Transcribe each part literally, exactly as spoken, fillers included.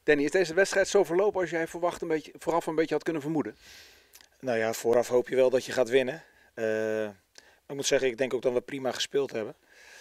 Danny, is deze wedstrijd zo verlopen als jij verwacht een beetje, vooraf een beetje had kunnen vermoeden? Nou ja, vooraf hoop je wel dat je gaat winnen. Uh, ik moet zeggen, ik denk ook dat we prima gespeeld hebben.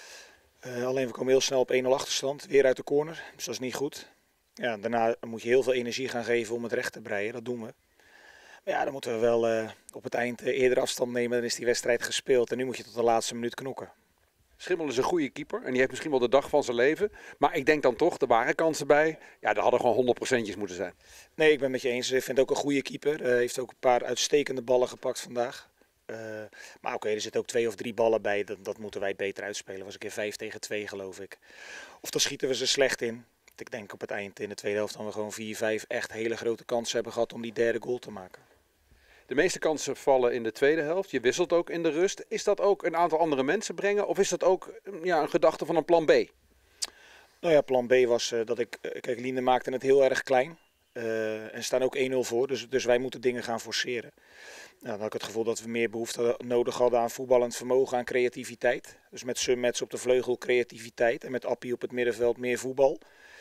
Uh, alleen we komen heel snel op één nul achterstand, weer uit de corner, dus dat is niet goed. Ja, daarna moet je heel veel energie gaan geven om het recht te breien, dat doen we. Maar ja, dan moeten we wel uh, op het eind uh, eerder afstand nemen, dan is die wedstrijd gespeeld. En nu moet je tot de laatste minuut knokken. Schimmel is een goede keeper en die heeft misschien wel de dag van zijn leven. Maar ik denk dan toch, er waren kansen bij. Ja, er hadden gewoon honderd procentjes moeten zijn. Nee, ik ben het met je eens. Ik vind het ook een goede keeper. Hij uh, heeft ook een paar uitstekende ballen gepakt vandaag. Uh, maar oké, okay, er zitten ook twee of drie ballen bij. Dat, dat moeten wij beter uitspelen. Dat was een keer vijf tegen twee geloof ik. Of dan schieten we ze slecht in. Ik denk op het eind in de tweede helft dan we gewoon vier, vijf echt hele grote kansen hebben gehad om die derde goal te maken. De meeste kansen vallen in de tweede helft. Je wisselt ook in de rust. Is dat ook een aantal andere mensen brengen? Of is dat ook ja, een gedachte van een plan B? Nou ja, plan B was uh, dat ik... Uh, kijk, Liende maakte het heel erg klein. Uh, en staan ook één nul voor. Dus, dus wij moeten dingen gaan forceren. Nou, dan had ik het gevoel dat we meer behoefte nodig hadden aan voetballend vermogen, aan creativiteit. Dus met Summets op de vleugel creativiteit. En met Appie op het middenveld meer voetbal.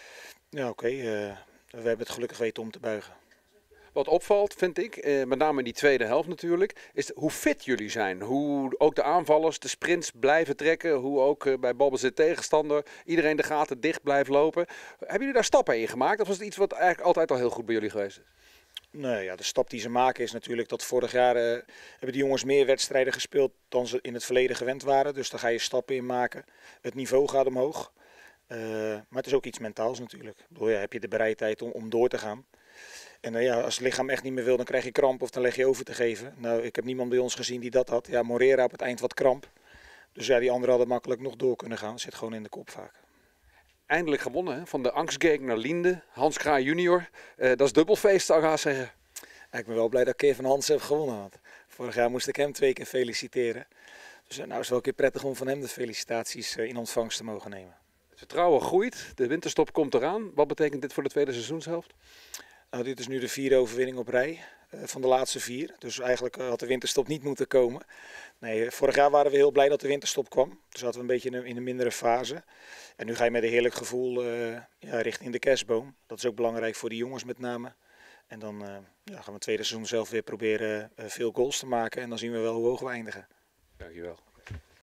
Ja, oké. Okay, uh, we hebben het gelukkig weten om te buigen. Wat opvalt, vind ik, eh, met name in die tweede helft natuurlijk, is hoe fit jullie zijn. Hoe ook de aanvallers de sprints blijven trekken. Hoe ook eh, bij balbezit tegenstander iedereen de gaten dicht blijft lopen. Hebben jullie daar stappen in gemaakt? Of was het iets wat eigenlijk altijd al heel goed bij jullie geweest is? Nee, ja, de stap die ze maken is natuurlijk dat vorig jaar uh, hebben die jongens meer wedstrijden gespeeld dan ze in het verleden gewend waren. Dus daar ga je stappen in maken. Het niveau gaat omhoog. Uh, maar het is ook iets mentaals natuurlijk. Ik bedoel, ja, heb je de bereidheid om, om door te gaan. En uh, ja, als het lichaam echt niet meer wil, dan krijg je kramp of dan leg je over te geven. Nou, ik heb niemand bij ons gezien die dat had. Ja, Morera op het eind wat kramp. Dus ja, die anderen hadden makkelijk nog door kunnen gaan. Dat zit gewoon in de kop vaak. Eindelijk gewonnen hè? Van de angstgegner Liende, Hans Kraaij junior. Uh, dat is dubbelfeest, zou ik haast zeggen. Ja, ik ben wel blij dat ik een keer van Hans heb gewonnen had. Vorig jaar moest ik hem twee keer feliciteren. Dus uh, nou is het wel een keer prettig om van hem de felicitaties uh, in ontvangst te mogen nemen. Het vertrouwen groeit, de winterstop komt eraan. Wat betekent dit voor de tweede seizoenshelft? Nou, dit is nu de vierde overwinning op rij uh, van de laatste vier. Dus eigenlijk uh, had de winterstop niet moeten komen. Nee, vorig jaar waren we heel blij dat de winterstop kwam. Toen zaten we een beetje in een, in een mindere fase. En nu ga je met een heerlijk gevoel uh, ja, richting de kerstboom. Dat is ook belangrijk voor de jongens met name. En dan uh, ja, gaan we het tweede seizoen zelf weer proberen uh, veel goals te maken. En dan zien we wel hoe hoog we eindigen. Dankjewel.